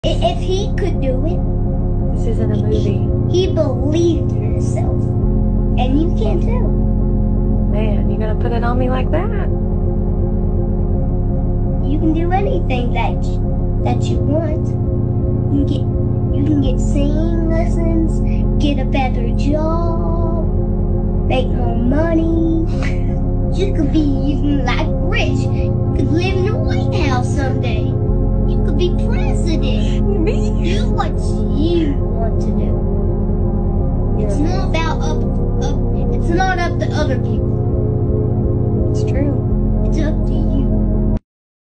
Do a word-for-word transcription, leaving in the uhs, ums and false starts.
If he could do it, This isn't a movie. he, he believed in himself. And you can too. Man, you gonna put it on me like that? You can do anything that you, that you want. You can get you can get singing lessons, get a better job, make more money. You could be even like rich. You could live in the White House someday. You could be president. Me? Do what